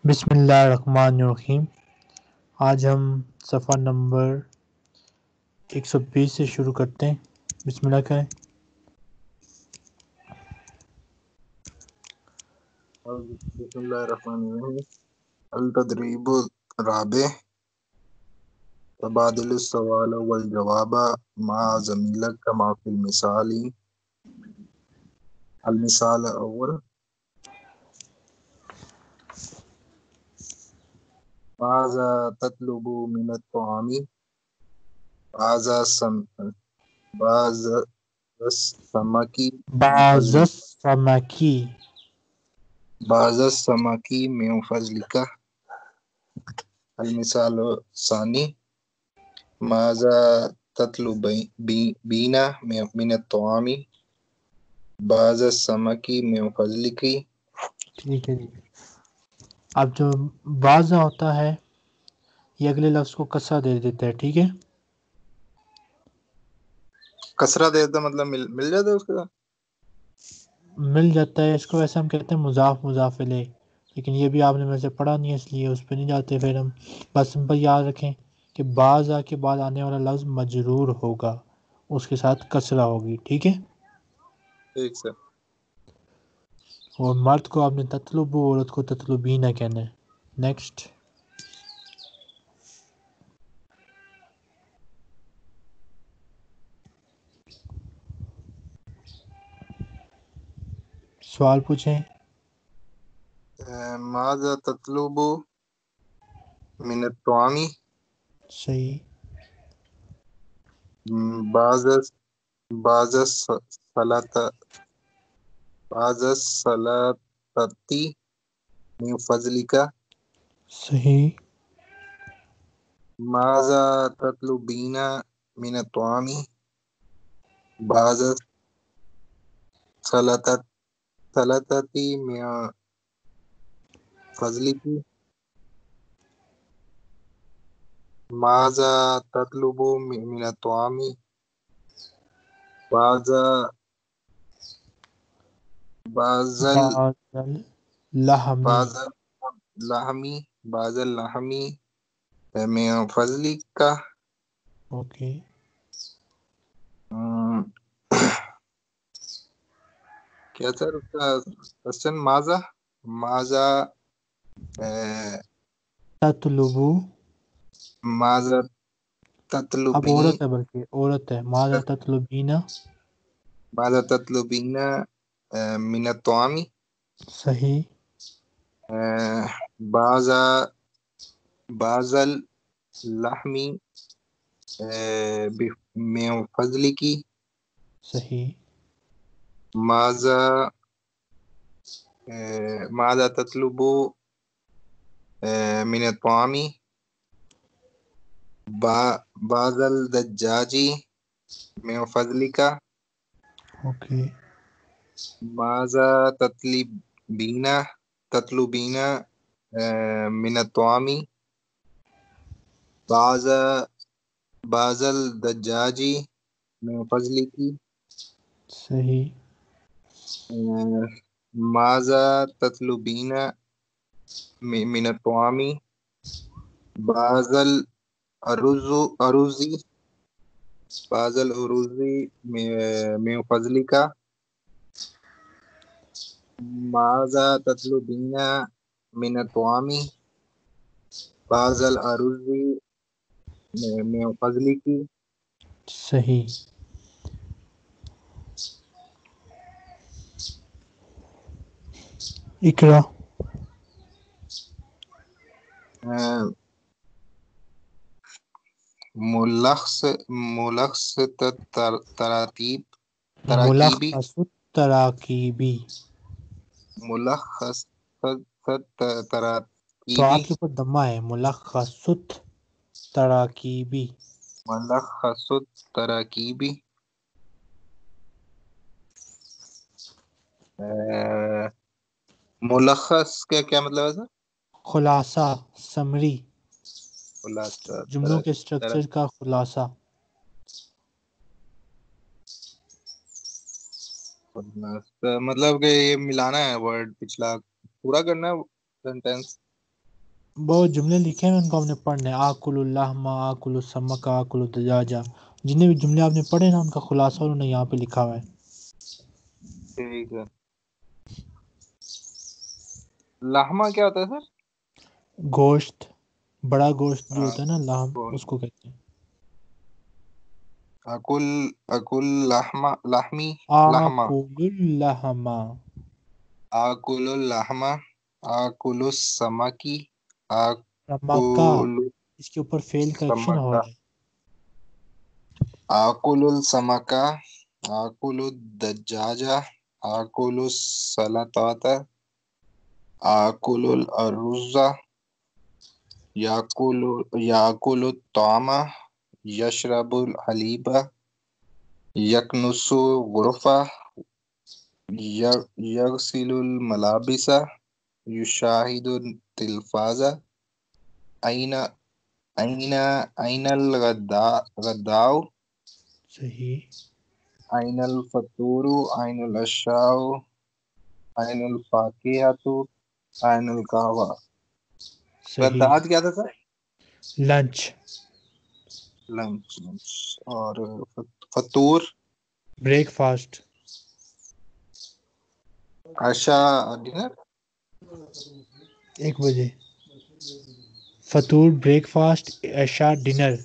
بسم اللہ الرحمن الرحیم۔ آج ہم صفحہ نمبر 120 سے شروع کرتے ہیں۔ بسم اللہ کریں۔ بسم اللہ الرحمن الرحیم۔ التدریب الرابع، تبادل السوال والجواب مع زميلك كما في المثال. المثال الأول: ماذا تطلب من الطعام؟ ماذا السمك بعض السمکی من فضلك. المثال الثاني: ماذا تطلبين من الطعام؟ بعض السمك من فضلك. ٹھیک ہے جی۔ اب جو بعض ہوتا ہے یہ اگلے لفظ کو کسرہ دے دیتا ہے، ٹھیک ہے۔ کسرہ دیتا مطلب مل جاتا ہے اس کے ساتھ؟ مل جاتا ہے، اس کو ویسے ہم کہتے ہیں مضاف مضاف الیہ، لیکن یہ بھی آپ نے ویسے پڑھا نہیں ہے اس لیے اس پہ نہیں جاتے۔ پھر ہم بس سمپل یاد رکھیں کہ بعض کے بعد آنے والا لفظ مجرور ہوگا، اس کے ساتھ کسرہ ہوگی، ٹھیک ہے۔ ٹھیک سر۔ اور مرد کو آپ نے تطلب، عورت کو تطلبین کہنا ہے۔ نیکسٹ۔ سوال پوچھیں۔ ماذا تطلب من الطعام؟ صحیح۔ بعض السلطة من فضلك. صحیح۔ ماذا تطلبين من الطعام؟ بعض السلطة من فضلك. ماذا تطلب من الطعام؟ بعض اللحم من فضلك. اوکے۔ کیا سر اس کا کوشچن؟ ماذا تطلبو، ماذا اب تطلبین عورت ہے، بلکہ عورت ہے۔ ماذا تطلبینا، ماذا تطلبین من الطعام. صحیح۔ بعض اللحم من فضلك. صحیح۔ ماذا تطلب من الطعام؟ بعض الدجاج من فضلك. اوکے۔ ماذا تطلبين من الطعام؟ بعض الدجاج من فضلك. صحیح۔ ماذا تطلبين من الطعام؟ بعض الأرز من فضلك. ماذا تطلبين من الطعام؟ بعض الأرز من فضلك. صحیح۔ اقرا۔ ملخص تراتیب ملخص التراکیبی، ملخص تو تراتیبی. آپ کے اوپر دمہ ہے، ملخص التراکیبی۔ ملخص تراکیبی. ملخص کا کیا مطلب ہے سر؟ خلاصہ، سمری، خلاصہ، جملوں کے اسٹرکچر کا خلاصہ۔ مطلب کہ یہ ملانا ہے ورڈ، پچھلا پورا کرنا ہے سینٹینس. بہت جملے لکھے ہیں ان کو ہم نے پڑھنے، آکل اللحم آکل السمک آکل الدجاجہ، جتنے بھی جملے آپ نے پڑھے نا ان کا خلاصہ انہوں نے یہاں پہ لکھا ہوا ہے۔ ٹھیک ہے، لحمہ کیا ہوتا ہے سر؟ گوشت، بڑا گوشت جو ہوتا ہے نا لحم، اس کو کہتے ہیں۔ اکل لحمہ لحمی لحمہ، آکل اللحم، آکل اللحمہ، آکل السمکی، سمکا، آکل اس کے اوپر فعل کا ایکشن ہو السمکہ، رہا ہے۔ آکل السمکہ، آکل الدجاجہ، آکل السلطات، آکل الارز، یاکل الطعام، یشرب الحلیب، یکنس غرفہ، یغسل الملابس، یشاہد التلفاز، این الغداء، صحیح، این الفطور، این العشاء، این الفاکہۃ، این القہوہ۔ صحیح، غداء کیا تھا سر؟ لنچ، لنچ، اور فطور، بریک فاسٹ، عشاء ڈنر۔ 1 بجے، فطور بریک فاسٹ، عشاء ڈنر۔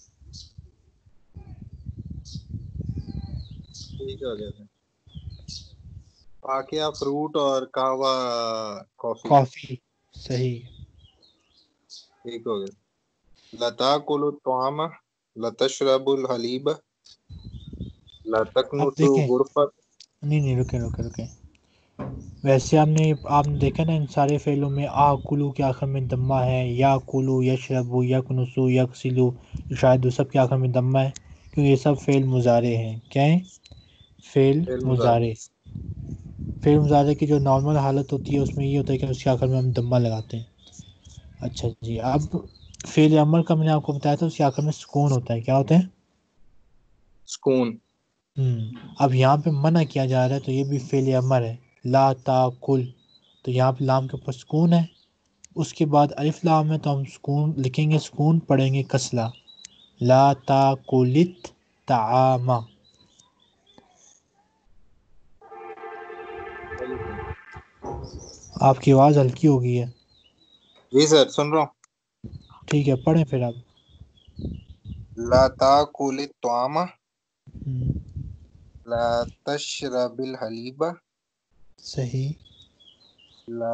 ٹھیک ہو گیا سر، فاکہہ فروٹ اور قہوہ کافی۔ کافی، صحیح۔ ٹھیک ہو گیا، لتاکل الطعام، لتشرب الحلیب، اب لتکنس دیکھیں، غرفہ۔ نہیں رکیں، ویسے آپ نے دیکھا نا ان سارے فعلوں میں آکلو کے آخر میں دمہ ہے، یا کلو، یشربو، یکنسو، یکسلو، شاید سب کے آخر میں دمہ ہے، کیونکہ یہ سب فعل مضارع ہیں۔ کیا ہیں؟ فعل مضارع۔ فعل مضارع کی جو نارمل حالت ہوتی ہے اس میں یہ ہوتا ہے کہ اس کے آخر میں ہم دمہ لگاتے ہیں۔ اچھا جی، اب فعل عمل کا میں نے آپ کو بتایا تھا اس کے آخر میں سکون ہوتا ہے۔ کیا ہوتا ہے؟ سکون۔ اب یہاں پہ منع کیا جا رہا ہے تو یہ بھی فعل امر ہے، لا تاکل، تو یہاں پہ لام کے اوپر سکون ہے، اس کے بعد الف لام ہے تو ہم سکون لکھیں گے، سکون پڑھیں گے کسلا، لا تاکلت طعام۔ آپ کی آواز ہلکی ہو گئی ہے۔ جی سر سن رہا ہوں۔ ٹھیک ہے، پڑھیں پھر آپ۔ لا تاکل الطعام، ہم، لا تشرب الحلیب، صحیح، لا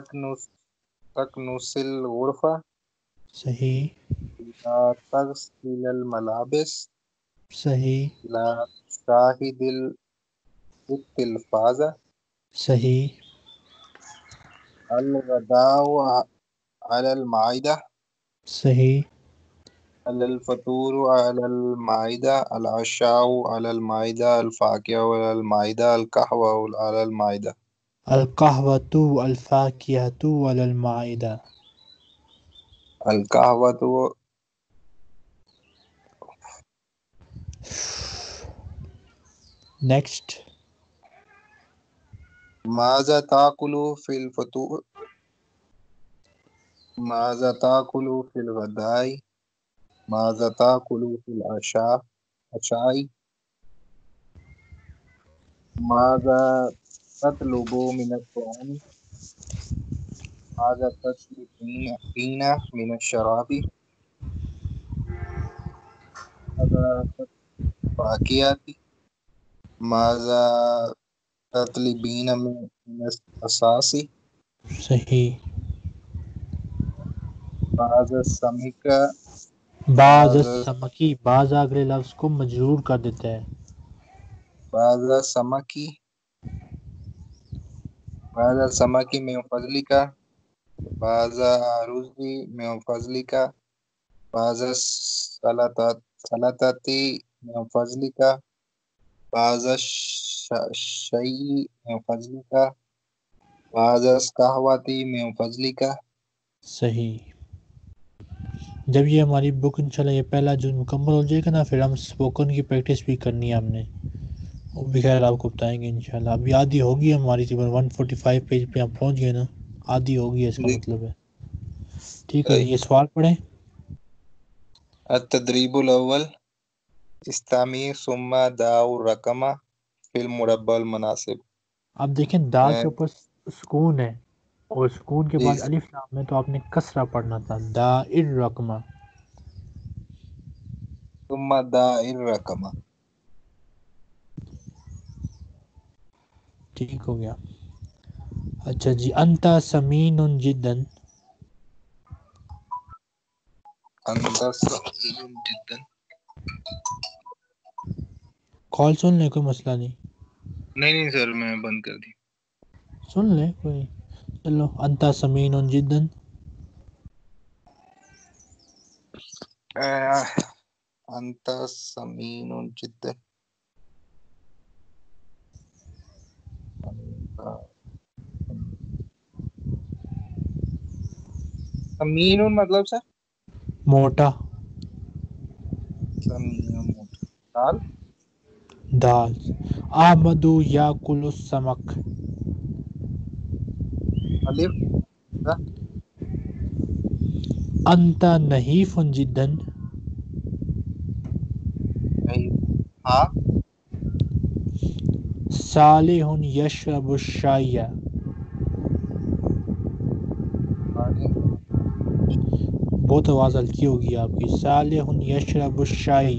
تکنس الغرفہ، صحیح، لا تغسل الملابس، صحیح، لا تشاہد التلفاز، صحیح، الغداء علی المائدہ، صحیح، الفطور علی المائدہ، العشاء علی المائدہ، الفاکہہ علی المائدہ، القہوہ علی المائدہ۔ القہوۃ الفاکہۃ علی المائدہ۔ القہوہ نیکسٹ، ماذا تاکل فی الفطور، ماذا تاکل فی الغداء، ماذا تاکل فی العشاء، ماذا تطلب من الطعام، ماذا تطلبین من الشراب، ماذا فاکہۃ، ماذا تطلبین من الاساس، صحیح، بعض السمک، بعض بعض السمکی، بعض اگلے لفظ کو مجرور کر دیتا ہے۔ السمکی، بعض السمکی من فضلک، بعض الرز من فضلک، بعض السلطۃ من فضلک، بعض الشیء من فضلک، بعض القہوۃ من فضلک۔ صحیح۔ جب یہ ہماری بک انشاءاللہ یہ پہلا جو مکمل ہو جائے گا نا، پھر ہم اسپوکن کی پریکٹس بھی کرنی ہے ہم نے، وہ بھی خیر آپ کو بتائیں گے انشاءاللہ۔ ابھی آدھی ہوگی ہماری، تقریباً 145 پیج پہ ہم پہنچ گئے نا، آدھی ہوگی اس کا جی مطلب ہے۔ ٹھیک ہو گیا. یہ سوال پڑھیں. التدریب الاول استعمی ثم داء الرقم فی المربع المناسب. اب دیکھیں دا کے اوپر سکون ہے اور سکون کے جی بعد الف لام ہے تو آپ نے کسرہ پڑھنا تھا. دا الرقمہ. ثم داء الرقم. ٹھیک ہو گیا. اچھا جی. انتا سمین جدن. اندر سعید جدا. کال سن لیں کوئی مسئلہ نہیں. نہیں سر میں بند کر دی. سن لیں کوئی. چلو. انتا سمین جدن. انت سمین جدا. سمین مطلب سر موٹا. سمین موٹا. دال. دال. احمد یاکل السمک. الف. انت نحیف جدن. ہاں. صالح یشرب الشائی. بہت آواز ہلکی ہوگی آپ کی. صالح یشرب الشائی.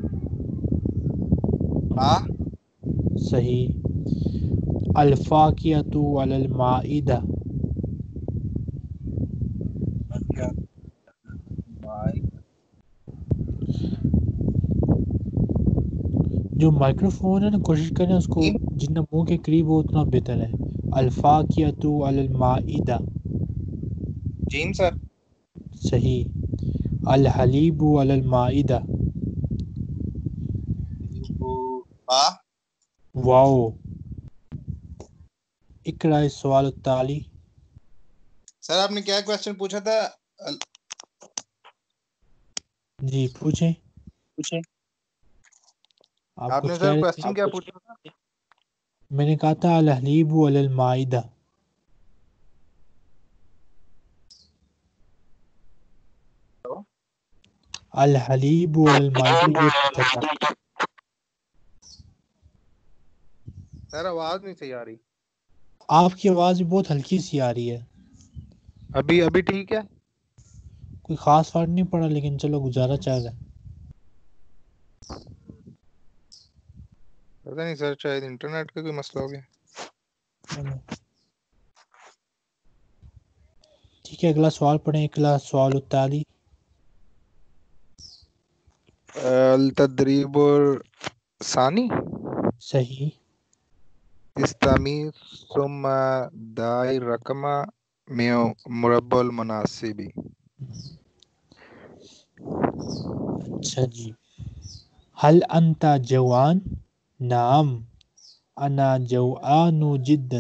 ہاں. صحیح. الفاقیۃ علی المائدہ. جو مائکرو فون ہے نا کوشش کریں اس کو جتنا منہ کے قریب ہو اتنا بہتر ہے. الفاقیۃ علی المائدہ. جیم سر. صحیح. الحلیب علی المائدہ. ہاں. واو. اقرأ السؤال التالی. سر آپ نے کیا کوشچن پوچھا تھا؟ جی پوچھیں. پوچھیں. آپ نے کچھ کہہ سر رہے تھے. کوشچن کیا پوچھا تھا؟ میں نے کہا تھا الحلیب علی المائدہ. الحلیب علی المائدہ یہ پوچھا تھا. سر آواز نہیں صحیح آ رہی. آپ کی آواز بھی بہت ہلکی سی آ رہی ہے. ابھی ٹھیک ہے. کوئی خاص فرق نہیں پڑا لیکن چلو گزارا چل رہا ہے. پتا نہیں سر شاید انٹرنیٹ کا کوئی مسئلہ ہو گیا. چلو ٹھیک ہے. اگلا سوال پڑھیں. اگلا سوال التالی. التدریب ثانی صحیح. استعمی ثم داء الرقم میں مربع المناسب. اچھا جی. هل انت جوان؟ نعم انا جوعان جدا.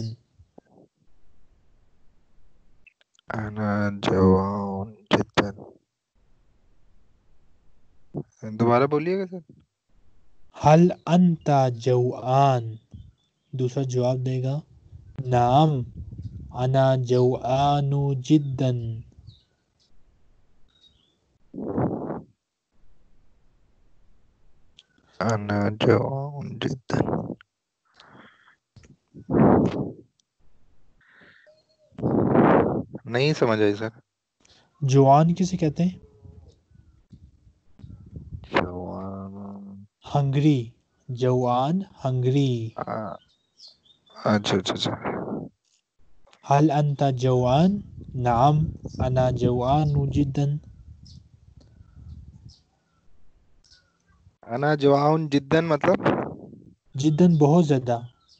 انا جوان جدا. دوبارہ بولیے گا سر. هل انت جوعان. دوسرا جواب دے گا نعم انا جوعان جدا. انا جوان جدا. نہیں سمجھ آئی سر. جوان کسے کہتے ہیں؟ جوان. ہنگری. جوان ہنگری. اچھا. هل انت جوان؟ نعم انا جوعان جدا. انا جوان جدا مطلب جدا بہت زیادہ.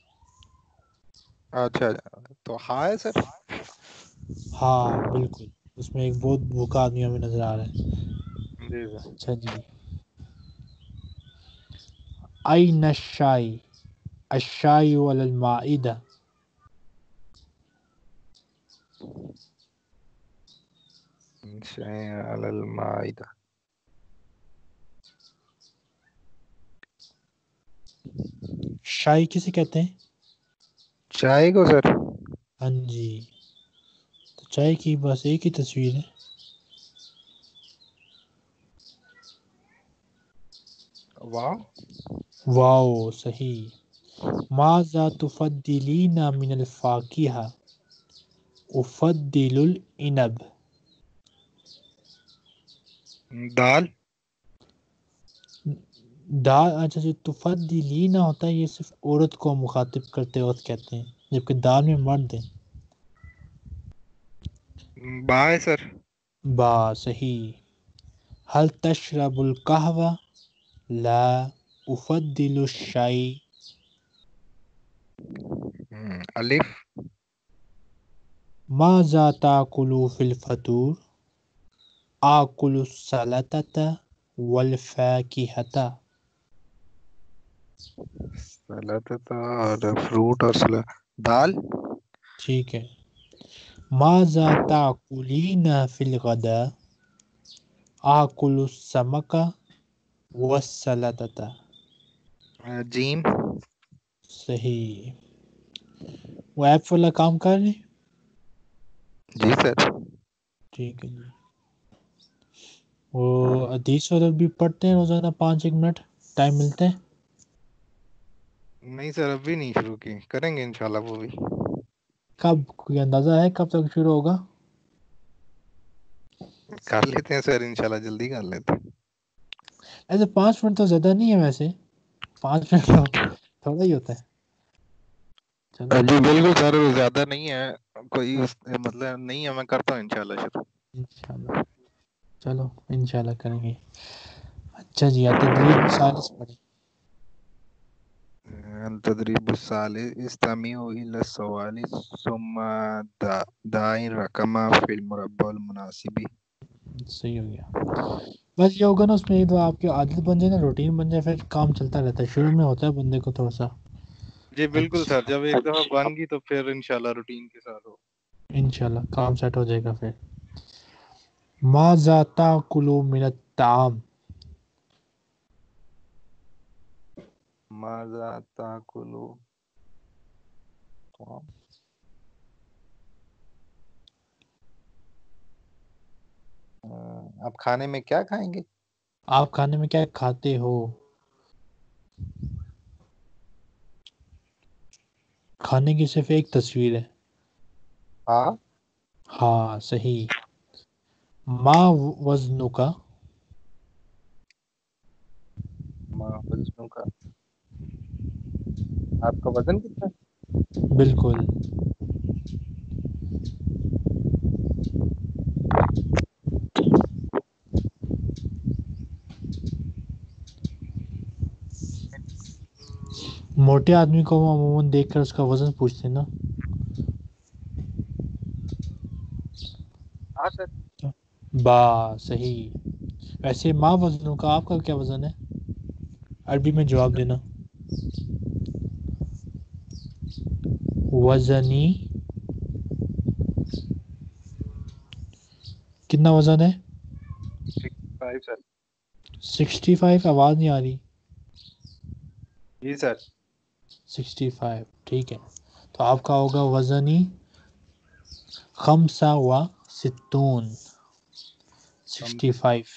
اچھا تو ہاں ہے سر. ہاں بالکل. اس میں ایک بہت بھوکا آدمی ہمیں نظر آ رہا ہے. جی سر. اچھا جی. این الشائی. الشائی علی المائدہ. شائی علی المائدہ. شائی کسے کہتے ہیں؟ چائے کو سر. ہاں جی. تو چائے کی بس ایک ہی تصویر ہے. واو واو صحیح. ماذا تفضلین من الفاکہہ؟ افضل العنب. دال دال اچھا جو تفضلین ہوتا ہے یہ صرف عورت کو مخاطب کرتے وقت کہتے ہیں جبکہ دال میں مرد ہیں. با ہے سر. با صحیح. هل تشرب القهوہ؟ لا افضل الشائی. الف ماذا تاکل فی الفطور؟ آکل السلطۃ والفاکہۃ. سلطہ اور فروٹ اور دال. ٹھیک ہے. ماذا تاکلین فی الغداء؟ آکل السمک والسلطۃ. جیم. صحیح. وہ ایپ والا کام کر رہے ہیں؟ جی سر. ٹھیک ہے جی. وہ حدیث اور بھی پڑھتے ہیں روزانہ 5-1 منٹ ٹائم ملتا ہے؟ نہیں سر ابھی نہیں شروع کی, کریں گے انشاءاللہ وہ بھی. کب کوئی اندازہ ہے کب تک شروع ہوگا؟ کر لیتے ہیں سر انشاءاللہ, جلدی کر لیتے ہیں. ایسے 5 منٹ تو زیادہ نہیں ہے ویسے, 5 منٹ تو تھوڑا ہی ہوتا ہے. چلو جی بالکل سر, زیادہ نہیں ہے کوئی مطلب نہیں ہے, میں کرتا ہوں انشاءاللہ شروع. انشاءاللہ. چلو انشاءاللہ کریں گے. اچھا جی, تدریب ثالث پڑھیں. التدریب الثالث استمعوا الى السؤال ثم دع الرقم في المربع المناسب. صحیح ہو گیا. بس یہ ہوگا نا اس میں ایک تو آپ کی عادت بن جائے نا, روٹین بن جائے, پھر کام چلتا رہتا ہے. شروع میں ہوتا ہے بندے کو تھوڑا سا. جی بالکل اچھا سر, جب ایک دفعہ بن گئی تو پھر انشاءاللہ روٹین کے ساتھ ہو. انشاءاللہ کام سیٹ ہو جائے گا پھر. ماذا تاکل من الطعام؟ ماذا تاکل آپ کھانے میں کیا کھائیں گے؟ آپ کھانے میں کیا کھاتے ہو؟ کھانے کی صرف ایک تصویر ہے. ہاں ہاں صحیح. ما وزنک؟ ما وزن کا, آپ کا وزن کتنا ہے؟ بالکل. موٹے آدمی کو وہ عموماً دیکھ کر اس کا وزن پوچھتے ہیں نا. ہاں سر. با صحیح. ویسے ما وزنوں کا, آپ کا کیا وزن ہے؟ عربی میں جواب دینا. وزنی کتنا وزن ہے؟ 65 سر. 65. آواز نہیں آ رہی. جی سر. 65 ٹھیک ہے. تو آپ کا ہوگا وزنی خمسہ و ستون, 65.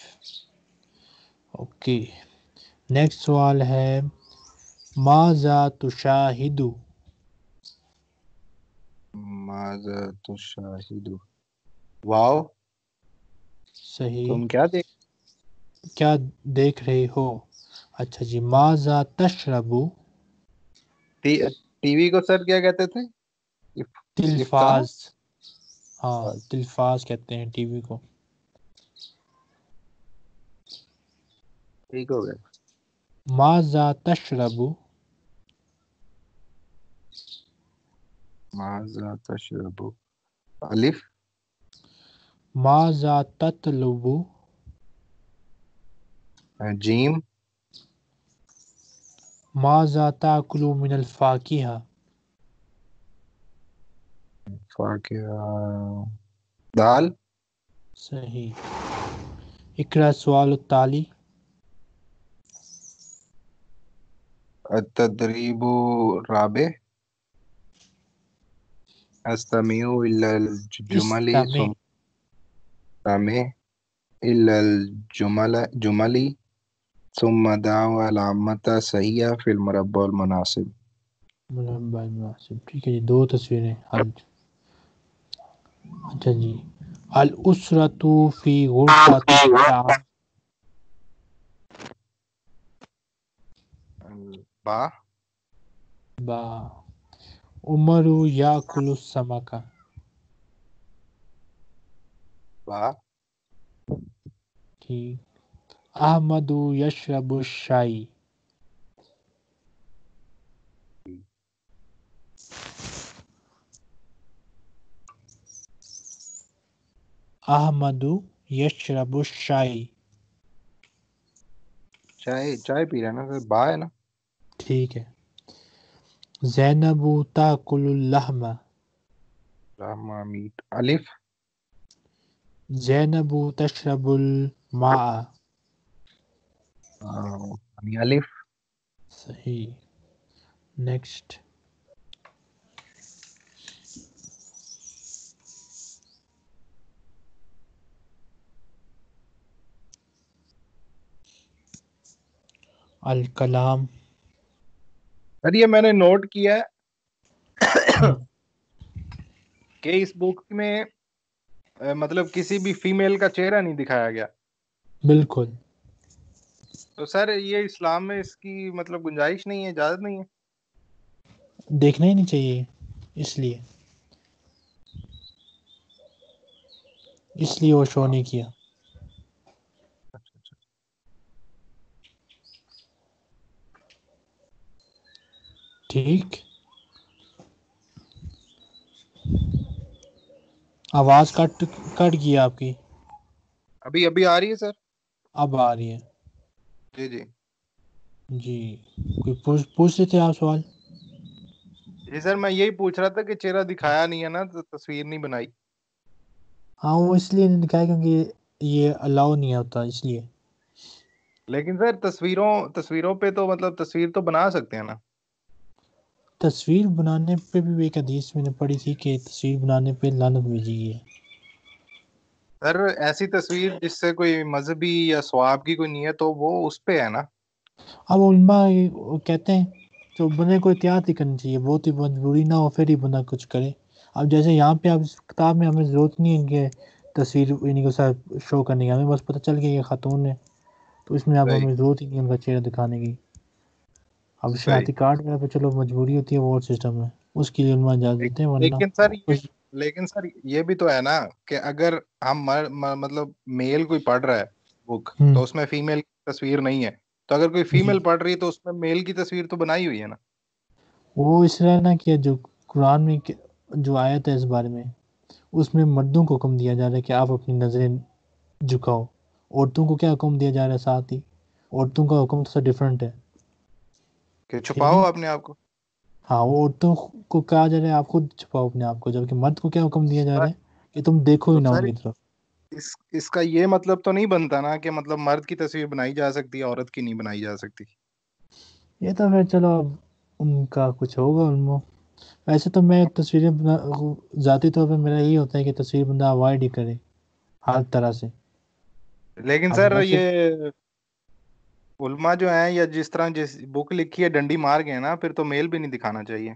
اوکے. نیکسٹ سوال ہے ماذا تشاہد؟ ماذا تشاہد, واو صحیح. تم کیا دیکھ. کیا دیکھ رہے ہو؟ اچھا جی. ماذا تشرب؟ ٹی وی کو سر کیا کہتے تھے؟ افتاح. تلفاز. ہاں تلفاز کہتے ہیں ٹی وی کو. ٹھیک ہو گیا. ماذا تشرب؟ ماذا تشرب, الف. ماذا تطلب؟ جیم. ماذا تاکل من الفاکہہ؟ فاکہہ, دال. صحیح. اقرأ سؤال التالی. التدریب الرابع استمیع الا الجمل استمع ثم استمع الا الجمل ثم دعوا العامة صحیح فی المربع المناسب. مربع مناسب. ٹھیک ہے جی، دو تصویریں حل. اچھا جی، الاسرۃ فی غرفۃ الطعام. با با عمر یاکل السمک. با ٹھیک. احمد یشرب الشائی. احمد یشرب الشائی. چائے پی رہا ہے نا سر، با ہے نا. ٹھیک ہے. زینب تاکل اللحم. رحمہ میٹ. الف زینب تشرب الماء. الف صحیح. نیکسٹ. الکلام. سر یہ میں نے نوٹ کیا ہے کہ اس بک میں مطلب کسی بھی فیمیل کا چہرہ نہیں دکھایا گیا. بالکل. تو سر یہ اسلام میں اس کی مطلب گنجائش نہیں ہے، اجازت نہیں ہے؟ دیکھنا ہی نہیں چاہیے، اس لیے وہ شو نہیں کیا. ٹھیک. آواز کٹ گیا آپ کی. ابھی آ رہی ہے سر؟ اب آ رہی ہے. جی جی جی، کوئی پوچھ رہے تھے آپ سوال؟ جی سر، میں یہی پوچھ رہا تھا کہ چہرہ دکھایا نہیں ہے نا تو تصویر نہیں بنائی. ہاں، وہ اس لیے نہیں دکھایا کیونکہ یہ الاؤ نہیں ہوتا، اس لیے. لیکن سر تصویروں پہ تو مطلب تصویر تو بنا سکتے ہیں نا. تصویر بنانے پہ بھی ایک حدیث میں نے پڑھی تھی کہ تصویر بنانے پہ لعنت بھیجی گئی ہے. سر ایسی تصویر جس سے کوئی مذہبی یا ثواب کی کوئی نیت ہو، وہ اس پہ ہے نا. اب علماء کہتے ہیں تو بندے کو احتیاط ہی کرنی چاہیے، بہت ہی مجبوری نہ ہو پھر ہی بندہ کچھ کرے. اب جیسے یہاں پہ اب اس کتاب میں ہمیں ضرورت نہیں ہے کہ تصویر انہیں کو ساتھ شو کرنے کی، ہمیں بس پتہ چل گیا یہ خاتون ہے، تو اس میں اب صحیح ہمیں ضرورت ہی نہیں ان کا چہرہ دکھانے کی. اب صحیح. شناختی کارڈ وغیرہ پہ چلو مجبوری ہوتی ہے، وہ اور سسٹم ہے، اس کے لیے علماء اجازت دیتے ہیں، ورنہ لیکن سر یہ بھی تو ہے نا کہ اگر ہم مطلب میل کوئی پڑھ رہا ہے بک تو اس میں فیمیل کی تصویر نہیں ہے، تو اگر کوئی جی فیمیل پڑھ رہی ہے تو اس میں میل کی تصویر تو بنائی ہوئی ہے نا. وہ اس طرح نہ کہ جو قرآن میں جو آیت ہے اس بارے میں، اس میں مردوں کو حکم دیا جا رہا ہے کہ آپ اپنی نظریں جھکاؤ. عورتوں کو کیا حکم دیا جا رہا ہے ساتھ ہی؟ عورتوں کا حکم تو ڈیفرنٹ ہے. کہ ٹھیک چھپاؤ ہے. اپنے آپ کو. ہاں، وہ عورتوں کو کہا جا رہا ہے آپ خود چھپاؤ اپنے آپ کو، جبکہ مرد کو کیا حکم دیا جا رہا ہے کہ تم دیکھو ہی تو نہ سر ان کی طرف. اس کا یہ مطلب تو نہیں بنتا نا کہ مطلب مرد کی تصویر بنائی جا سکتی ہے، عورت کی نہیں بنائی جا سکتی. یہ تو پھر چلو اب ان کا کچھ ہوگا علم. ویسے تو میں تصویریں ذاتی طور پہ میرا یہی ہوتا ہے کہ تصویر بندہ اوائڈ ہی کرے ہر طرح سے. لیکن اب سر ویسے یہ علماء جو ہیں یا جس طرح جس بک لکھی ہے ڈنڈی مار گئے نا، پھر تو میل بھی نہیں دکھانا چاہیے.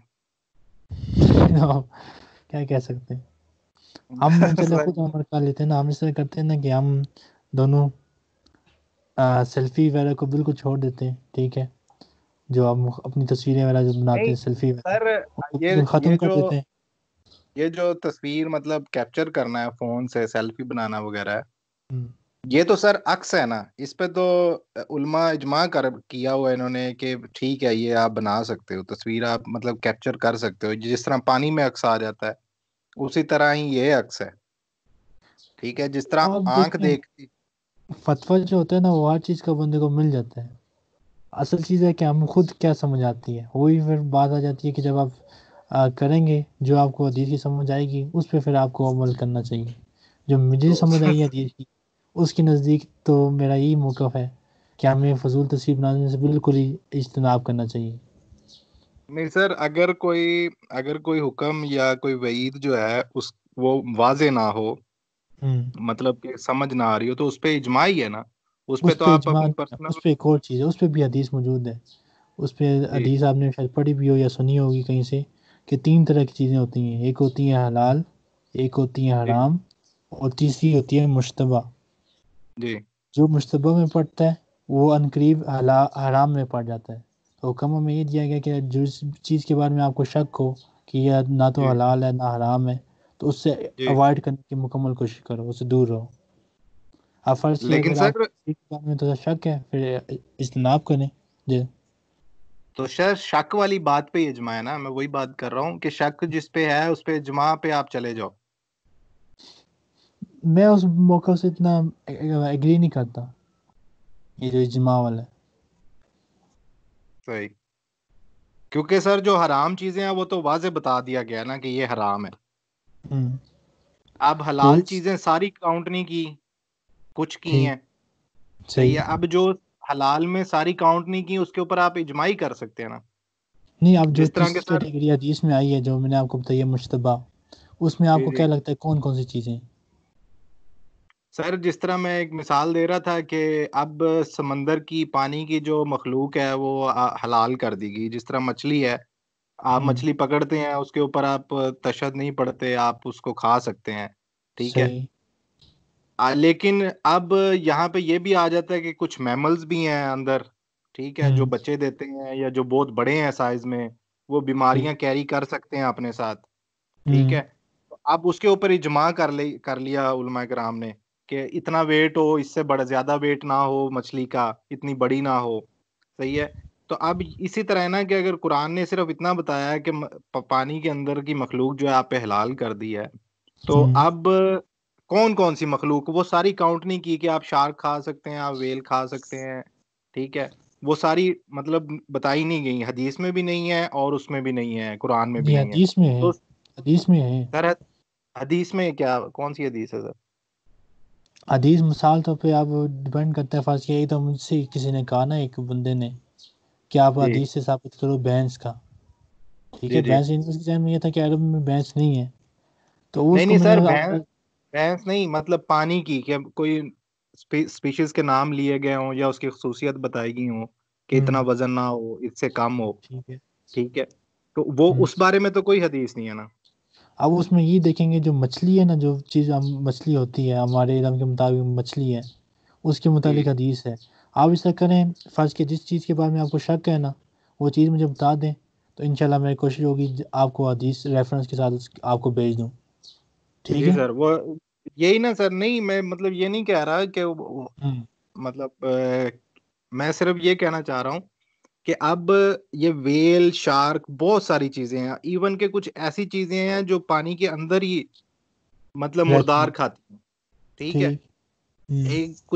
کیا کہہ سکتے ہیں ہم. چلے خود عمل کر لیتے ہیں نا، ہم اس طرح کرتے ہیں نا کہ ہم دونوں سیلفی وغیرہ کو بالکل چھوڑ دیتے ہیں. ٹھیک ہے، جو ہم اپنی تصویریں وغیرہ جو بناتے نہیں ہیں سیلفی وغیرہ سر، ان کو یہ بالکل ختم یہ کر جو دیتے ہیں. یہ جو تصویر مطلب کیپچر کرنا ہے فون سے، سیلفی بنانا وغیرہ ہے، ہم، یہ تو سر عکس ہے نا. اس پہ تو علماء اجماع کیا ہوا ہے انہوں نے کہ ٹھیک ہے یہ آپ بنا سکتے ہو، تصویر آپ مطلب کیپچر کر سکتے ہو. جس طرح پانی میں عکس آ جاتا ہے اسی طرح ہی یہ عکس ہے. ٹھیک ہے، جس طرح اب آنکھ دیکھیں دیکھتی. فتویٰ جو ہوتا ہے نا وہ ہر چیز کا بندے کو مل جاتا ہے. اصل چیز ہے کہ ہم خود کیا سمجھ آتی ہے، وہی پھر بات آ جاتی ہے کہ جب آپ کریں گے جو آپ کو حدیث کی سمجھ آئے گی اس پہ پھر آپ کو عمل کرنا چاہیے. جو مجھے تو سمجھ آئی ہے حدیث کی، اس کے نزدیک تو میرا یہی موقف ہے کہ ہمیں فضول تصویر بنانے سے بالکل ہی اجتناب کرنا چاہیے. نہیں سر، اگر کوئی حکم یا کوئی وعید جو ہے اس وہ واضح نہ ہو، مطلب کہ سمجھ نہ آ رہی ہو، تو اس پہ اجماع ہی ہے نا، اس پہ اس تو پہ آپ اجماع اپنی نہیں ہے، پرسنل. اس پہ ایک اور چیز ہے، اس پہ بھی حدیث موجود ہے. اس پہ جی حدیث آپ نے شاید پڑھی بھی ہو یا سنی ہوگی کہیں سے، کہ 3 طرح کی چیزیں ہوتی ہیں، ایک ہوتی ہیں حلال، ایک ہوتی ہیں جی حرام، اور تیسری ہوتی ہے مشتبہ. جی جو مشتبہ میں پڑتا ہے وہ عنقریب حرام میں پڑ جاتا ہے. تو حکم میں یہ دیا گیا کہ جس چیز کے بارے میں آپ کو شک ہو کہ یہ نہ تو جی حلال ہے نہ حرام ہے، تو اس سے جی اوائڈ کرنے کی مکمل کوشش کرو، اس سے دور رہو. آپ فرض کیا لیکن اگر آپ سر، کسی کے بارے میں تھوڑا شک ہے پھر اجتناب کریں. جی تو سر شک والی بات پہ اجماع ہے نا، میں وہی بات کر رہا ہوں کہ شک جس پہ ہے اس پہ اجماع پہ آپ چلے جاؤ. میں اس موقع سے اتنا ایگری نہیں کرتا، یہ جو اجماع والا ہے. صحیح. کیونکہ سر جو حرام چیزیں ہیں وہ تو واضح بتا دیا گیا نا کہ یہ حرام ہے. ہوں، اب تو حلال چیزیں ساری کاؤنٹ نہیں کی، کچھ کی ٹھیک، ہیں. صحیح صحیح. ہے. اب جو حلال میں ساری کاؤنٹ نہیں کی اس کے اوپر آپ اجماعی کر سکتے ہیں نا. نہیں، اب جو جس طرح کے تیسری سر. کیٹیگری حدیث میں آئی ہے جو میں نے آپ کو بتائی ہے مشتبہ، اس میں آپ جی کو جی کیا لگتا ہے کون کون سی چیزیں؟ سر، جس طرح میں ایک مثال دے رہا تھا کہ اب سمندر کی پانی کی جو مخلوق ہے وہ حلال کر دی گئی. جس طرح مچھلی ہے، آپ ہوں، مچھلی پکڑتے ہیں، اس کے اوپر آپ تشدد نہیں پڑتے، آپ اس کو کھا سکتے ہیں. ٹھیک ہے. صحیح. لیکن اب یہاں پہ یہ بھی آ جاتا ہے کہ کچھ میملز بھی ہیں اندر، ٹھیک ہے، جو ہوں، بچے دیتے ہیں یا جو بہت بڑے ہیں سائز میں، وہ ٹھیک. بیماریاں کیری کر سکتے ہیں اپنے ساتھ. ٹھیک ہوں، ہے. تو اب اس کے اوپر اجماع کر لیا علماء کرام نے کہ اتنا ویٹ ہو، اس سے بڑا زیادہ ویٹ نہ ہو مچھلی کا، اتنی بڑی نہ ہو. صحیح ہے. تو اب اسی طرح ہے نا کہ اگر قرآن نے صرف اتنا بتایا ہے کہ پانی کے اندر کی مخلوق جو ہے آپ پہ حلال کر دی ہے، تو ہوں، اب کون کون سی مخلوق، وہ ساری کاؤنٹ نہیں کی کہ آپ شارک کھا سکتے ہیں، آپ ویل کھا سکتے ہیں. ٹھیک ہے. وہ ساری مطلب بتائی نہیں گئی، حدیث میں بھی نہیں ہے اور اس میں بھی نہیں ہے، قرآن میں بھی یہ نہیں ہے. حدیث میں ہے، تو حدیث میں ہے. سر حدیث میں کیا، کون سی حدیث ہے سر؟ حدیث مثال طور پہ آپ ڈیپینڈ کرتا ہے. فرض کیا ایک تو مجھ سے کسی نے کہا نا، ایک بندے نے، کہ آپ جی حدیث سے ثابت کرو بھینس کا. ٹھیک ہے. جی جی بھینس اس کے ذہن میں یہ تھا کہ عرب میں بھینس نہیں ہے، تو اس نہیں کو نہیں میں نے سر، آپ بھینس نہیں، مطلب پانی کی، کہ کوئی اسپیشیز کے نام لیے گئے ہوں یا اس کی خصوصیت بتائی گئی ہوں کہ اتنا وزن نہ ہو، اس سے کم ہو. ٹھیک ہے. ٹھیک ہے. تو وہ ہوں. اس بارے میں تو کوئی حدیث نہیں ہے نا. اب اس میں یہ دیکھیں گے جو مچھلی ہے نا، جو چیز مچھلی ہوتی ہے ہمارے علم کے مطابق مچھلی ہے، اس کے جی متعلق حدیث ہے. آپ اس طرح کریں، فرض کہ جس چیز کے بارے میں آپ کو شک ہے نا، وہ چیز مجھے بتا دیں، تو انشاءاللہ میری کوشش ہوگی آپ کو حدیث ریفرنس کے ساتھ آپ کو بھیج دوں. ٹھیک جی ہے. سر، وہ یہی نا سر. نہیں، میں مطلب یہ نہیں کہہ رہا کہ ہوں. مطلب میں صرف یہ کہنا چاہ رہا ہوں کہ اب یہ ویل، شارک، بہت ساری چیزیں ہیں، ایون کہ کچھ ایسی چیزیں ہیں جو پانی کے اندر ہی مطلب رہتی مردار ہے. کھاتی ہیں. ٹھیک ہے. ٹھیک. ہوں.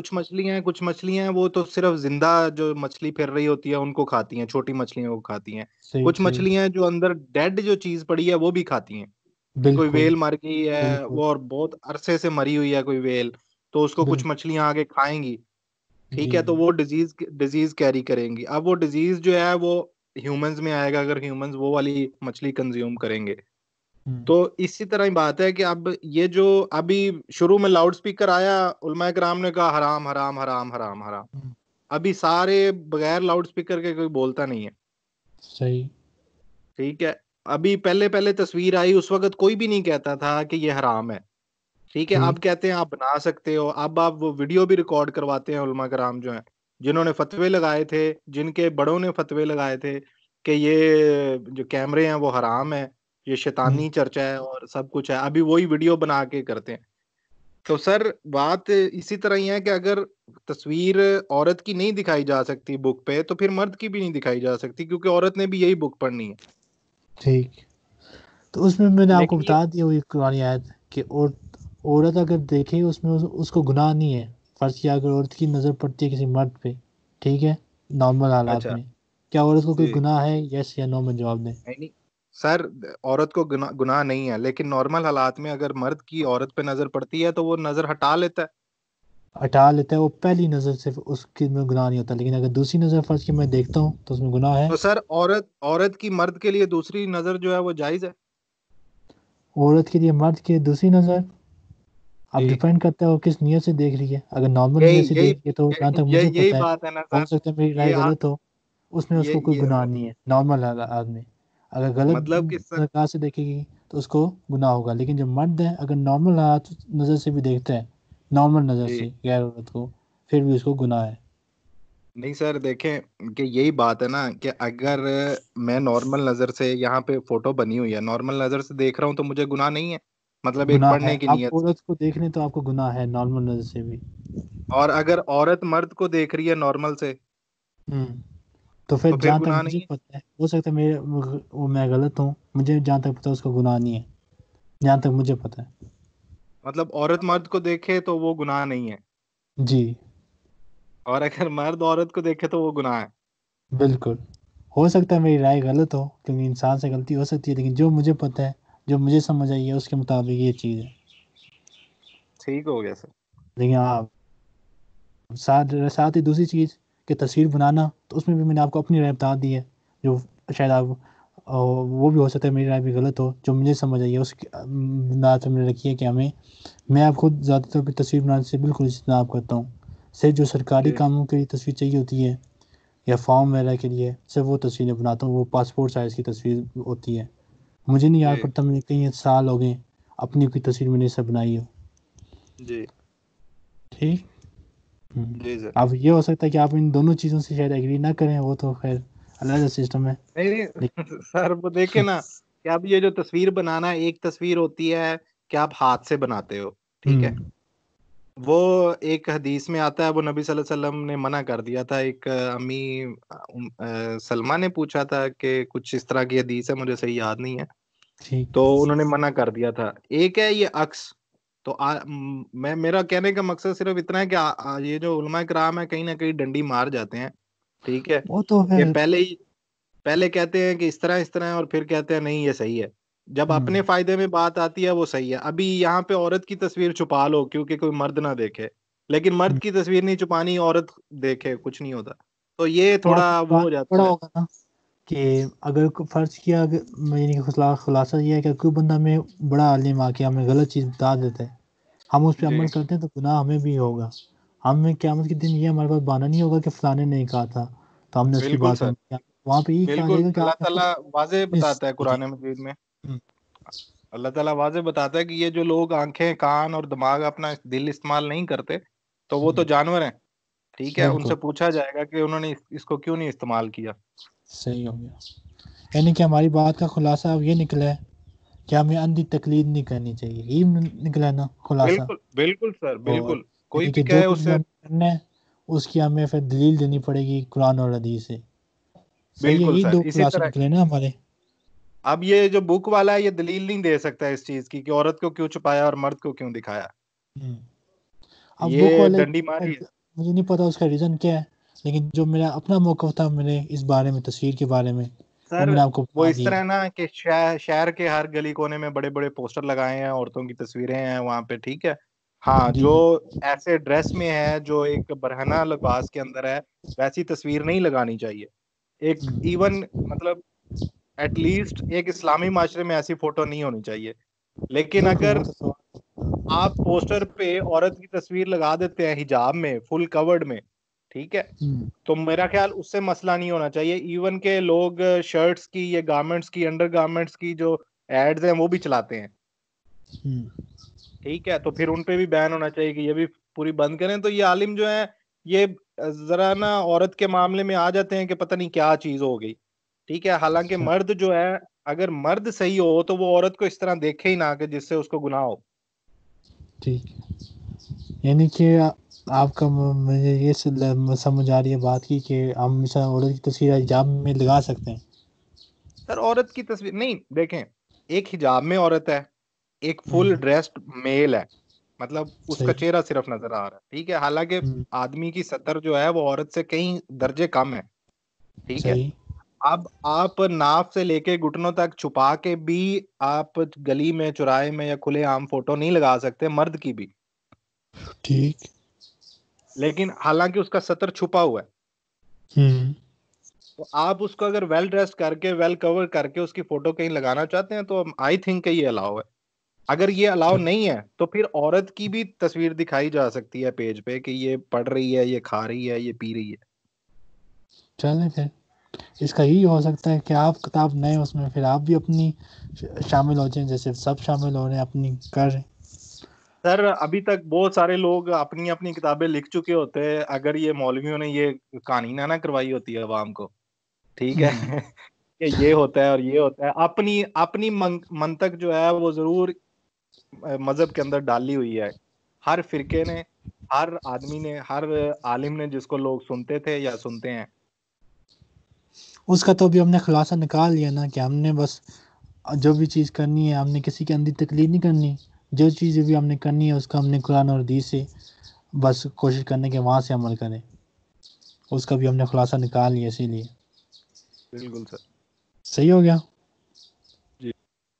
کچھ مچھلیاں ہیں وہ تو صرف زندہ جو مچھلی پھر رہی ہوتی ہے ان کو کھاتی ہیں، چھوٹی مچھلیوں کو کھاتی ہیں. صحیح، کچھ صحیح. مچھلیاں ہیں جو اندر ڈیڈ جو چیز پڑی ہے وہ بھی کھاتی ہیں. کہ کوئی بالکل، ویل مر گئی ہے بالکل. وہ اور بہت عرصے سے مری ہوئی ہے کوئی ویل، تو اس کو کچھ بالکل. مچھلیاں آگے کھائیں گی. ٹھیک جی، ہے. تو جی. وہ ڈیزیز کیری کریں گی. اب وہ ڈیزیز جو ہے وہ ہیومنز میں آئے گا اگر ہیومنز وہ والی مچھلی کنزیوم کریں گے. ہوں. تو اسی طرح ہی بات ہے کہ اب یہ جو ابھی شروع میں لاؤڈ سپیکر آیا، علماء کرام نے کہا حرام حرام حرام حرام حرام. ہوں. ابھی سارے بغیر لاؤڈ سپیکر کے کوئی بولتا نہیں ہے. صحیح. ٹھیک ہے. ابھی پہلے پہلے تصویر آئی اس وقت کوئی بھی نہیں کہتا تھا کہ یہ حرام ہے. ٹھیک ہے. اب کہتے ہیں آپ بنا سکتے ہو. اب آپ وہ ویڈیو بھی ریکارڈ کرواتے ہیں علماء کرام جو ہیں، جنہوں نے فتوے لگائے تھے، جن کے بڑوں نے فتوے لگائے تھے کہ یہ جو کیمرے ہیں وہ حرام ہے، یہ ہوں. شیطانی چرچا ہے اور سب کچھ ہے. ابھی وہی ویڈیو بنا کے کرتے ہیں. تو سر بات اسی طرح ہی ہے کہ اگر تصویر عورت کی نہیں دکھائی جا سکتی بک پہ، تو پھر مرد کی بھی نہیں دکھائی جا سکتی، کیونکہ عورت نے بھی یہی بک پڑھنی ہے. ٹھیک. تو اس میں نے آپ کو لیکن یہ بتا دیا ہوئی قرآن آیت کہ عورت اگر دیکھے اس میں اس کو گناہ نہیں ہے. فرض کیا اگر عورت کی نظر پڑتی ہے کسی مرد پہ، ٹھیک ہے، نارمل حالات اچھا میں، کیا عورت کو کوئی جی گناہ ہے؟ یس یا نو میں جواب دیں. نہیں سر، عورت کو گناہ نہیں ہے، لیکن نارمل حالات میں اگر مرد کی عورت پہ نظر پڑتی ہے تو وہ نظر ہٹا لیتا ہے. ہٹا لیتا ہے وہ پہلی نظر سے اس کے میں گناہ نہیں ہوتا، لیکن اگر دوسری نظر فرض کی میں دیکھتا ہوں تو اس میں گناہ ہے۔ تو سر عورت کی مرد کے لیے دوسری نظر جو ہے وہ جائز ہے؟ عورت کے لیے مرد کی دوسری نظر اب جی ڈیپینڈ کرتا ہے وہ کس نیت سے دیکھ رہی ہے۔ اگر نارمل یہی نیت سے یہی دیکھ رہی ہے تو جہاں تک مجھے یہی پتہ ہے، بات ہے نا ہو سر. سکتا ہے میری رائے یہ غلط ہو، اس میں اس کو کوئی گناہ نہیں ہے نارمل آدمی۔ اگر غلط مطلب کہ سر نگاہ سے دیکھے گی تو اس کو گناہ ہوگا، لیکن جو مرد ہے اگر نارمل نظر سے بھی دیکھتا ہے، نارمل نظر جی سے غیر عورت کو، پھر بھی اس کو گناہ ہے۔ نہیں سر، دیکھیں کہ یہی بات ہے نا کہ اگر میں نارمل نظر سے یہاں پہ فوٹو بنی ہوئی ہے، نارمل نظر سے دیکھ رہا ہوں تو مجھے گناہ نہیں ہے، مطلب ایک گناہ ہے، پڑھنے کی آپ نیت سے. عورت کو دیکھ رہے ہیں تو آپ کو گناہ ہے نارمل نظر سے بھی۔ اور اگر عورت مرد کو دیکھ رہی ہے نارمل سے تو پھر تو جہاں تک گناہ مجھے نہیں ہے. پتہ ہے، ہو سکتا ہے میں غلط ہوں، مجھے جہاں تک پتہ ہے اس کو گناہ نہیں ہے، جہاں تک مجھے پتہ ہے۔ مطلب عورت مرد کو دیکھے تو وہ گناہ نہیں ہے، جی اور اگر مرد عورت کو دیکھے تو وہ گناہ ہے. بالکل، ہو سکتا ہے میری رائے غلط ہو کیونکہ انسان سے غلطی ہو سکتی ہے، لیکن جو مجھے پتہ ہے، جو مجھے سمجھ آئی ہے اس کے مطابق یہ چیز ہے۔ ٹھیک ہو گیا سر. لیکن آپ ساتھ ہی دوسری چیز کہ تصویر بنانا، تو اس میں بھی میں نے آپ کو اپنی رائے بتا دی ہے، جو شاید آپ وہ بھی ہو سکتا ہے میری رائے بھی غلط ہو، جو مجھے سمجھ آئی ہے اس کی بنیاد ہم نے رکھی ہے کہ میں آپ خود زیادہ طور پہ تصویر بنانے سے بالکل اجتناب کرتا ہوں۔ صرف جو سرکاری جی کاموں کے لیے تصویر چاہیے ہوتی ہے یا فارم وغیرہ کے لیے صرف وہ تصویریں بناتا ہوں، وہ پاسپورٹ سائز کی تصویر ہوتی ہے۔ مجھے نہیں یاد جی پڑتا میں نے کئی سال ہو گئے اپنی کوئی تصویر میں نے سب بنائی ہو۔ جی ٹھیک، جی سر. اب یہ ہو سکتا ہے کہ آپ ان دونوں چیزوں سے شاید ایگری نہ کریں، وہ تو خیر علیحدہ سسٹم ہے، نہیں لیکن نہیں سر، وہ دیکھیں نا کہ اب یہ جو تصویر بنانا ہے، ایک تصویر ہوتی ہے کہ آپ ہاتھ سے بناتے ہو، ٹھیک ہے. وہ ایک حدیث میں آتا ہے، وہ نبی صلی اللہ علیہ وسلم نے منع کر دیا تھا. ایک امی سلمہ نے پوچھا تھا کہ کچھ اس طرح کی حدیث ہے، مجھے صحیح یاد نہیں ہے، ٹھیک تو انہوں نے منع کر دیا تھا. ایک ہے یہ عکس. تو میرا کہنے کا مقصد صرف اتنا ہے کہ یہ جو علماء کرام ہے کہیں نہ کہیں ڈنڈی مار جاتے ہیں، ٹھیک ہے. وہ تو کہ پھر پہلے کہتے ہیں کہ اس طرح ہے اور پھر کہتے ہیں نہیں یہ صحیح ہے. جب اپنے فائدے میں بات آتی ہے وہ صحیح ہے. ابھی یہاں پہ عورت کی تصویر چھپا لو کیونکہ کوئی مرد نہ دیکھے، لیکن مرد کی تصویر نہیں چھپانی، عورت دیکھے، کچھ نہیں ہوتا. تو یہ تو تھوڑا آپ نے وہ قرآن ہو میں جاتا پڑھا ہے. ہوگا نا کہ اگر فرض کیا، یعنی خلاصہ یہ ہے کہ کوئی بندہ ہمیں بڑا عالم آ کے ہمیں غلط چیز بتا دیتا ہے، ہم اس پہ جی عمل کرتے ہیں تو گناہ ہمیں بھی ہوگا۔ ہمیں قیامت کے دن یہ ہمارے پاس بہانہ نہیں ہوگا کہ فلاں نے نہیں کہا تھا تو ہم نے اس کی بالکل بات سر، سنی، وہاں پہ یہی کہا بالکل. جائے گا کہ اللہ آپ نے خود تعالیٰ واضح بتاتا ہے کی تھی۔ قرآن مجید میں، اللہ تعالیٰ واضح بتاتا ہے کہ یہ جو لوگ آنکھیں، کان اور دماغ، اپنا دل استعمال نہیں کرتے تو وہ تو جانور ہیں، ٹھیک ہے. ان بالکل سے پوچھا جائے گا کہ انہوں نے اس کو کیوں نہیں استعمال کیا. صحیح ہو گیا، یعنی کہ ہماری بات کا خلاصہ اب یہ نکلا ہے کہ ہمیں اندھی تقلید نہیں کرنی چاہیے، یہ نکلا ہے نا خلاصہ۔ بالکل بالکل سر، اور بالکل. کوئی یعنی بھی کہ جو کہے کچھ اس بھی سے ہمیں کرنا ہے اس کی ہمیں پھر دلیل دینی پڑے گی قرآن اور حدیث سے۔ صحیح ہے، بالکل یہی سر. دو اسی خلاصے طرح نکلے نا ہمارے۔ اب یہ جو بک والا ہے یہ دلیل نہیں دے سکتا اس چیز کی کہ عورت کو کیوں چھپایا اور مرد کو کیوں دکھایا. اب بک یہ والے ڈنڈی ماری ہے. مجھے نہیں پتا اس کا ریزن کیا ہے، لیکن جو میرا اپنا موقف تھا میں نے اس بارے میں، تصویر کے بارے میں، وہ سر میں نے آپ کو وہ بتا اس دیا۔ طرح نا کہ شہر کے ہر گلی کونے میں بڑے بڑے پوسٹر لگائے ہیں، عورتوں کی تصویریں ہیں وہاں پہ، ٹھیک ہے. ہاں، جی جو ایسے ڈریس میں ہے، جو ایک برہنہ لباس کے اندر ہے، ویسی تصویر نہیں لگانی چاہیے. ایک ایون مطلب ایٹ لیسٹ ایک اسلامی معاشرے میں ایسی فوٹو نہیں ہونی چاہیے. لیکن بالکل، اگر وہ تو سوال۔ آپ پوسٹر پہ عورت کی تصویر لگا دیتے ہیں حجاب میں، فل کورڈ میں، ٹھیک ہے، تو میرا خیال اس سے مسئلہ نہیں ہونا چاہیے. ایون کہ لوگ شرٹس کی یا گارمنٹس کی، انڈر گارمنٹس کی جو ایڈز ہیں وہ بھی چلاتے ہیں، ٹھیک ہے. تو پھر ان پہ بھی بین ہونا چاہیے کہ یہ بھی پوری بند کریں. تو یہ عالم جو ہیں یہ ذرا نا عورت کے معاملے میں آ جاتے ہیں کہ پتہ نہیں کیا چیز ہو گئی، ٹھیک ہے. حالانکہ مرد جو ہے، اگر مرد صحیح ہو تو وہ عورت کو اس طرح دیکھے ہی نہ کہ جس سے اس کو گناہ ہو. ٹھیک، یعنی کہ آپ کا مجھے یہ سمجھ آ رہی ہے بات کی کہ ہم مثلا عورت کی تصویر حجاب میں لگا سکتے ہیں۔ سر عورت کی تصویر نہیں، دیکھیں، ایک حجاب میں عورت ہے، ایک فل ڈریسڈ میل ہے، مطلب اس کا صحیح، چہرہ صرف نظر آ رہا ہے، ٹھیک ہے. حالانکہ آدمی کی سطر جو ہے وہ عورت سے کئی درجے کم ہے، ٹھیک ہے. صحیح، اب آپ ناف سے لے کے گھٹنوں تک چھپا کے بھی آپ گلی میں، چوراہے میں یا کھلے عام فوٹو نہیں لگا سکتے مرد کی بھی. ٹھیک، لیکن حالانکہ اس کا سطر چھپا ہوا ہے. تو آپ اس کو اگر ویل ڈریس کر کے ویل کور کر کے اس کی فوٹو کہیں لگانا چاہتے ہیں تو آئی تھنک کہ یہ الاؤ ہے. اگر یہ الاؤ نہیں ہے تو پھر عورت کی بھی تصویر دکھائی جا سکتی ہے پیج پہ کہ یہ پڑھ رہی ہے, یہ کھا رہی ہے, یہ پی رہی ہے. چلیں پھر اس کا یہی ہو سکتا ہے کہ آپ کتاب نئے اس میں پھر آپ بھی اپنی شامل ہو جائیں جیسے سب شامل ہو رہے ہیں اپنی کر رہے ہیں. سر ابھی تک بہت سارے لوگ اپنی اپنی کتابیں لکھ چکے ہوتے ہیں. اگر یہ مولویوں نے یہ کہانی نہ کروائی ہوتی ہے عوام کو, ٹھیک ہے, کہ یہ ہوتا ہے اور یہ ہوتا ہے, اپنی منطق جو ہے وہ ضرور مذہب کے اندر ڈالی ہوئی ہے. ہر فرقے نے, ہر آدمی نے, ہر عالم نے جس کو لوگ سنتے تھے یا سنتے ہیں, اس کا تو بھی ہم نے خلاصہ نکال لیا نا کہ ہم نے بس جو بھی چیز کرنی ہے ہم نے کسی کے اندر تقلید نہیں کرنی. جو چیزیں بھی ہم نے کرنی ہے اس کا ہم نے قرآن اور حدیث سے بس کوشش کرنے کے وہاں سے عمل کریں. اس کا بھی ہم نے خلاصہ نکال لیا اسی لیے. بالکل سر. صحیح ہو گیا. جی.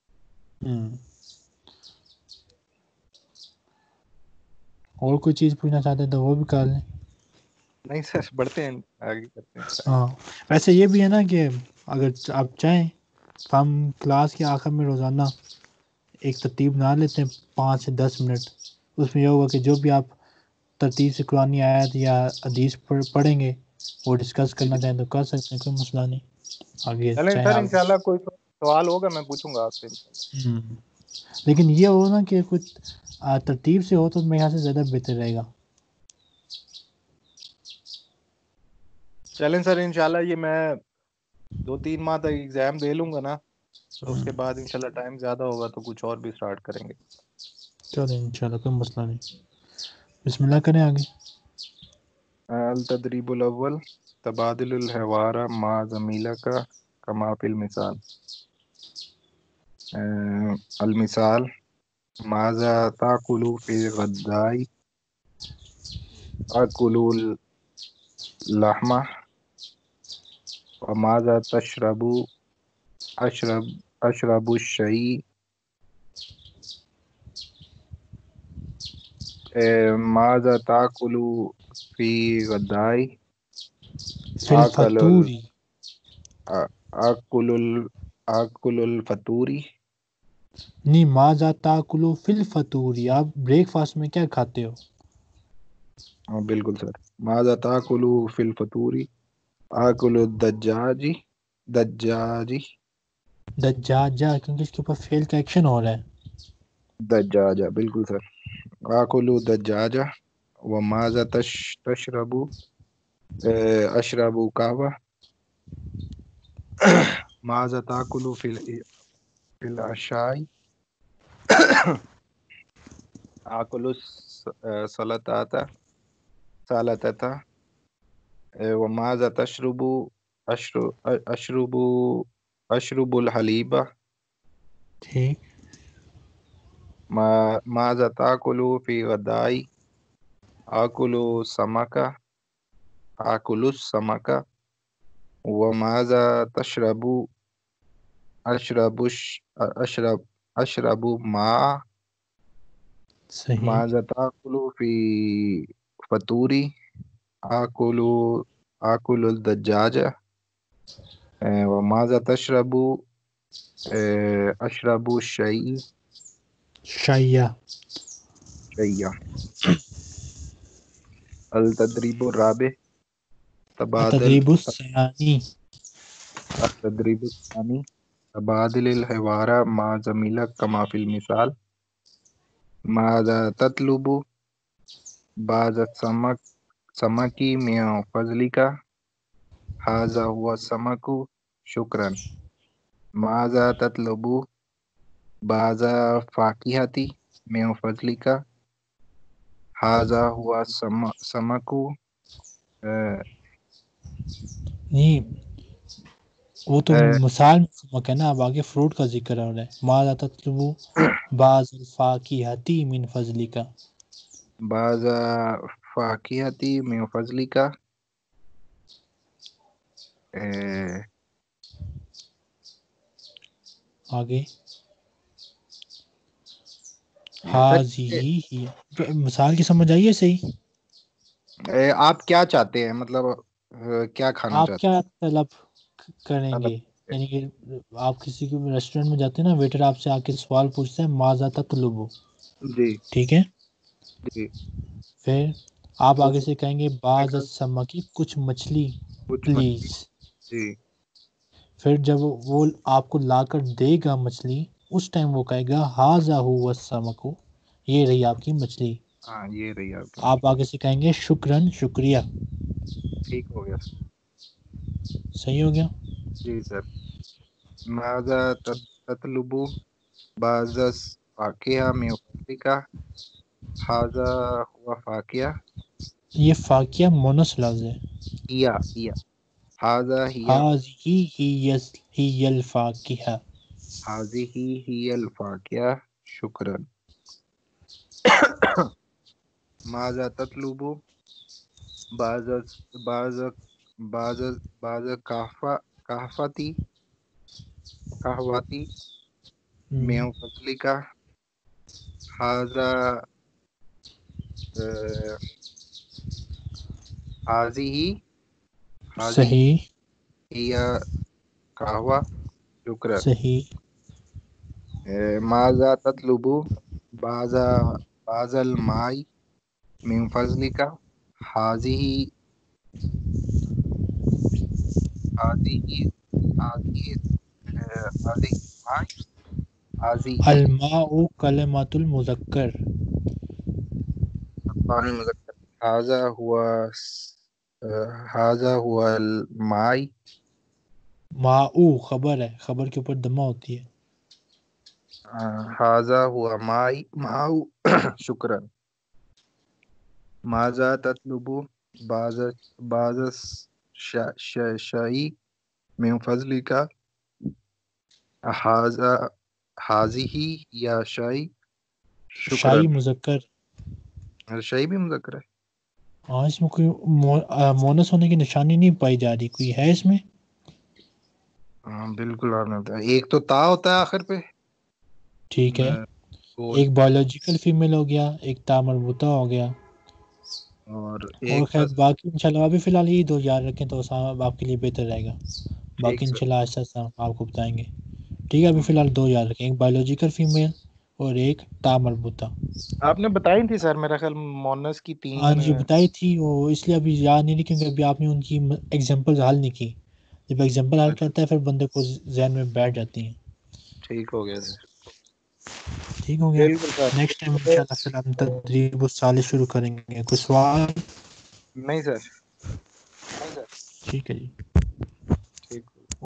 اور کوئی چیز پوچھنا چاہتے تو وہ بھی کر لیں. نہیں سر, بڑھتے ہیں آگے کرتے ہیں. ہاں ویسے یہ بھی ہے نا کہ اگر آپ چاہیں تو ہم کلاس کے آخر میں روزانہ ایک ترتیب بنا لیتے ہیں 5 سے 10 منٹ. اس میں یہ ہوگا کہ جو بھی آپ ترتیب سے قرآن آیت یا حدیث پڑھیں گے وہ ڈسکس جی کرنا جی. چاہیں تو کر سکتے ہیں, کوئی مسئلہ نہیں. آگے چلیں چاہیں سر, آپ. انشاءاللہ کوئی سوال ہوگا میں پوچھوں گا آپ سے. لیکن یہ ہو نا کہ کچھ ترتیب سے ہو تو میرے یہاں سے زیادہ بہتر رہے گا. چلیں سر, انشاءاللہ یہ میں 2-3 ماہ تک ایگزام دے لوں گا نا, تو اس کے بعد انشاءاللہ ٹائم زیادہ ہوگا تو کچھ اور بھی سٹارٹ کریں گے. چلیں انشاءاللہ کوئی مسئلہ نہیں. بسم اللہ کریں آگے. التدریب الاول تبادل الحوار مع زمیلہ کا کما فی المثال. المثال ماذا تاکل فی غدائی آکل اللحم وماذا تشرب اشرب الشائی. ماذا تاکل فی غدائی فی الفطوری. آکل الفطوری. نہیں ماذا تاکلو فی الفطوری, آپ بریک فاسٹ میں کیا کھاتے ہو؟ ہاں بالکل سر. ماذا تاکل فی الفطوری آکل الدجاجی. دجاجہ, کیونکہ اس کے اوپر فعل کا ایکشن ہو رہا ہے. دجاجہ بالکل سر. آکل دجاجہ. وماذا تشرب اشرب قہوہ. ماذا تاکل فی العشاء آکل سلطة. وماذا تشرب اشرب الحلیب. ٹھیک. ماذا تاکل فی غدائی آکل السمک. وماذا تشرب اشرب ماء. صحیح. ماذا تاکل فی فطوری آکل الدجاجہ. وماذا تشرب اشرب الشائی. شایع. التدریب الرابع تدریب الثانی. التدریب الثانی تبادل الحوار مع زمیلہ کما فی المثال. ماذا تطلب بعض السمک من فضلک هذا هو السمک شکرا. ماذا تطلب بعض فاکہۃ من فضلک هذا هو السمک. نہیں وہ تو مثال میں سمک ہے نا, اب آگے فروٹ کا ذکر ہو رہا ہے. ماذا تطلب بعض الفاکہۃ من فضلک. بعض فاکہۃ من فضلک. آگے سر حاضی ہی مثال کی سمجھ آئیے صحیح. آپ کیا چاہتے ہیں، مطلب کیا کھانا آپ چاہتے کیا طلب کریں ہیں؟ گے؟ یعنی کہ آپ کسی کے ریسٹورینٹ میں جاتے ہیں نا، ویٹر آپ سے آ کے سوال پوچھتے ہیں ماذا تطلبو، جی ٹھیک ہے؟ جی پھر آپ تو آگے سے کہیں گے بعض السمکی، کچھ مچھلی کچھ مچھلی، پلیز۔ جی پھر جب وہ آپ کو لا کر دے گا مچھلی، اس ٹائم وہ کہے گا ھذا ھو السمک، یہ رہی آپ کی مچھلی۔ ہاں یہ رہی آپ کی آپ آگے سے کہیں گے شکراً، شکریہ۔ ٹھیک ہو گیا صحیح ہو گیا؟ جی سر۔ ماذا تطلبو بعض فاقیہ میں کا ھذا ہوا فاقیہ، یہ فاقیہ مونس لفظ ہے۔ ہیا ھذا ہیا، ہی الفاقہ۔ ھذہ ہی الفاقیہ، شکرا۔ ماذا تطلبو بعض بعض بعض بعض کہفتی قہوتی میں فضلی کا ھذا ھذہ صحیح ہی قہوہ، شکرا۔ صحیح۔ ماذا تطلبو بعض الماء من فضلک، ھذہ ھذہ ھذہ ھذہ الماء، ھذہ الماء کلمۃ المذکر۔ پانی مذکر، ھذا هو الماء، ماء خبر ہے، خبر کے اوپر دمہ ہوتی ہے۔ ھذا هو ماء، شکرا۔ ماذا تطلبو بعض الشیء من فضلک، ھذہ یا شیء، شکرا۔ شائی مذکر۔ شیء بھی مذکر ہے؟ ہاں، اس میں کوئی مونس ہونے کی نشانی نہیں پائی جا رہی، کوئی ہے اس میں؟ ہاں بالکل آنا ہوتا ہے، ایک تو تا ہوتا ہے آخر پہ، ٹھیک ہے، گول، ایک بایولوجیکل فیمیل ہو گیا، ایک تا مربوطہ ہو گیا، اور اور ایک خیر باقی انشاءاللہ ابھی فی الحال یہی دو یاد رکھیں تو صاحب آپ کے لیے بہتر رہے گا۔ باقی ٹھیک سر، انشاءاللہ آہستہ آہستہ ہم آپ کو بتائیں گے، ٹھیک ہے؟ ابھی فی الحال دو یاد رکھیں، ایک بایولوجیکل فیمیل اور ایک تا مربوطہ۔ آپ نے بتائی تھی سر میرا خیال مونس کی ہاں 3۔ جی بتائی تھی، وہ اس لیے ابھی یاد نہیں رہی کیونکہ ابھی آپ نے ان کی ایگزامپل حل نہیں کی۔ جب ایگزامپل حل کرتا ہے پھر بندے کو ذہن میں بیٹھ جاتی ہیں۔ ٹھیک ہو گیا سر، ٹھیک ہو گیا؟ بالکل نیکسٹ ٹائم سر۔ انشاءاللہ پھر ہم تدریب الثالث شروع کریں گے۔ کوئی سوال؟ نہیں سر۔ ٹھیک ہے جی۔